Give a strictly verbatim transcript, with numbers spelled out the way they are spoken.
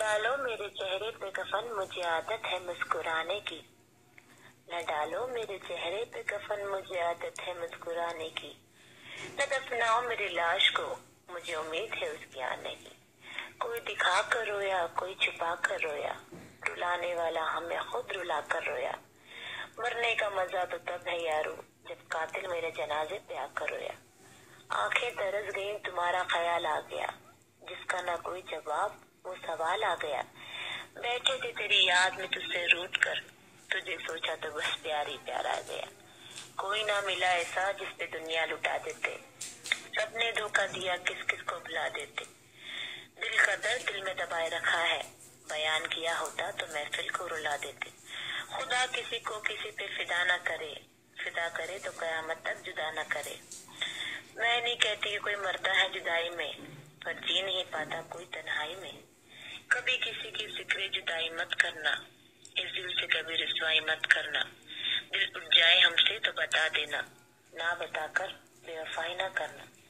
डालो मेरे चेहरे पे कफन, मुझे आदत है मुस्कुराने की। न डालो मेरे चेहरे पे कफन, मुझे आदत है मुस्कुराने की। न दफनाओ मेरी लाश को, मुझे उम्मीद है उसकी आने की। कोई दिखा कर रोया, कोई छुपा कर रोया, रुलाने वाला हमें खुद रुला कर रोया। मरने का मजा तो तब है यारो, जब कातिल मेरे जनाजे पे आकर रोया। आंखें तरस गईं, तुम्हारा ख्याल आ गया, जिसका ना कोई जवाब वो सवाल आ गया। बैठे थे तेरी याद में तुझसे रूठ कर, तुझे सोचा तो बस प्यार ही प्यार आ गया। कोई ना मिला ऐसा जिस पे दुनिया लुटा देते, सबने धोखा दिया किस किस को भुला देते। दिल का दर्द दिल में दबाए रखा है, बयान किया होता तो महफिल को रुला देते। खुदा किसी को किसी पे फिदा न करे, फिदा करे तो कयामत तक जुदा न करे। मैं नहीं कहती कि कोई मरता है जुदाई में, पर जी नहीं पाता कोई तन्हाई में। कभी किसी की फिक्रे जुदाई मत करना, इस दिल से कभी रिश्वाई मत करना। दिल उठ जाए हमसे तो बता देना, ना बताकर बेवफाई ना करना।